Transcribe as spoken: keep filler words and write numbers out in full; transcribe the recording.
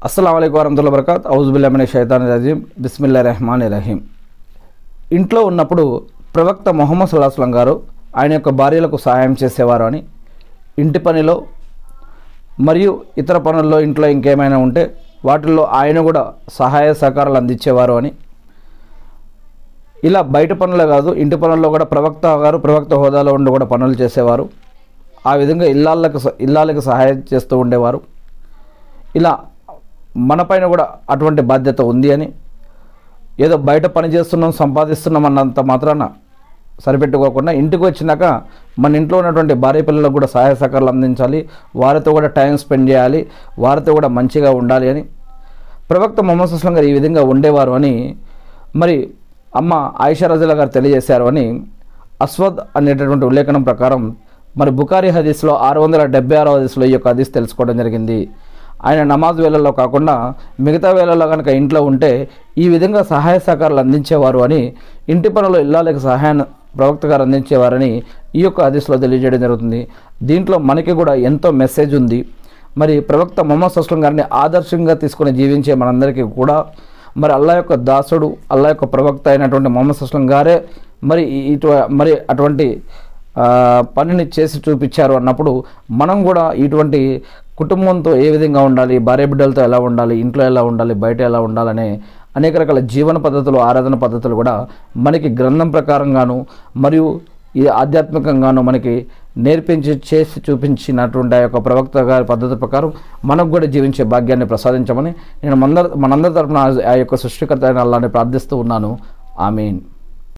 అస్సలాము అలైకుం వరహ్మతుల్లాహి వబరకాతుహు ఔజుబిల్లాహి మినష్ షైతానిర్ రజీం బిస్మిల్లాహిర్ రహ్మానిర్ రహీం. ఇంట్లో ఉన్నప్పుడు ప్రవక్త ముహమ్మద్ సల్లల్లాహు అలైహి వసల్లం గారు ఆయన యొక్క భార్యలకు సహాయం చేసేవారు అని, ఇంటి పనిలో మరియు ఇతర పనుల్లో ఇంట్లో ఇంకేమైనా ఉంటే వాటిల్లో ఆయన కూడా సహాయ సహకారాలు అందించేవారు అని, ఇలా బయట పనులే కాదు ఇంటి పనుల్లో కూడా ప్రవక్త గారు ప్రవక్త హోదాలో ఉండి కూడా పనులు చేసేవారు. ఆ విధంగా ఇల్లాళ్ళకు ఇల్లాళ్ళకి సహాయం చేస్తూ ఉండేవారు. ఇలా మనపైన కూడా అటువంటి బాధ్యత ఉంది అని, ఏదో బయట పని చేస్తున్నాం సంపాదిస్తున్నాం అన్నంత మాత్రాన సరిపెట్టుకోకుండా ఇంటికి వచ్చినాక మన ఇంట్లో ఉన్నటువంటి భార్య పిల్లలకు కూడా సహాయ సహకారాలు అందించాలి, వారితో కూడా టైం స్పెండ్ చేయాలి, వారితో కూడా మంచిగా ఉండాలి అని ప్రవక్త ముహమ్మద్ సల్లల్లాహు అలైహి వసల్లం గారు ఈ విధంగా ఉండేవారు అని మరి అమ్మ ఆయిషా రజల్లాహు గారు తెలియజేశారు అని అస్వద్ అనేటటువంటి ఉల్లేఖనం ప్రకారం మరి బుఖారీ హదీస్లో ఆరు వందల డెబ్బై ఆరో హదీస్లో ఈ యొక్క హదీస్ తెలుసుకోవడం జరిగింది. ఆయన నమాజ్ వేళల్లో కాకుండా మిగతా వేళల్లో కనుక ఇంట్లో ఉంటే ఈ విధంగా సహాయ సహకారాలు అందించేవారు అని, ఇంటి పనులు ఇల్లాలకు సహాయాన్ని ప్రవక్త గారు అందించేవారని ఈ యొక్క హదీస్లో తెలియజేయడం జరుగుతుంది. దీంట్లో మనకి కూడా ఎంతో మెసేజ్ ఉంది. మరి ప్రవక్త ముహమ్మద్ సల్లల్లాహు అలైహి వసల్లం గారిని ఆదర్శంగా తీసుకుని జీవించే మనందరికీ కూడా మరి అల్లా యొక్క దాసుడు అల్లా యొక్క ప్రవక్త అయినటువంటి ముహమ్మద్ సల్లల్లాహు అలైహి వసల్లం గారే మరి ఇటు మరి అటువంటి పనిని చేసి చూపించారు అన్నప్పుడు మనం కూడా ఇటువంటి కుటుంబంతో ఏ విధంగా ఉండాలి, భార్య బిడ్డలతో ఎలా ఉండాలి, ఇంట్లో ఎలా ఉండాలి, బయట ఎలా ఉండాలనే అనేక రకాల జీవన పద్ధతులు ఆరాధన పద్ధతులు కూడా మనకి గ్రంథం ప్రకారంగాను మరియు ఈ ఆధ్యాత్మికంగాను మనకి నేర్పించి చేసి చూపించినటువంటి ఆ యొక్క ప్రవక్త గారి పద్ధతి ప్రకారం మనకు కూడా జీవించే భాగ్యాన్ని ప్రసాదించమని నేను మనందరి మనందరి తరపున ఆ యొక్క సృష్టికర్త అయిన అల్లాహ్ని ప్రార్థిస్తూ ఉన్నాను. ఆమీన్.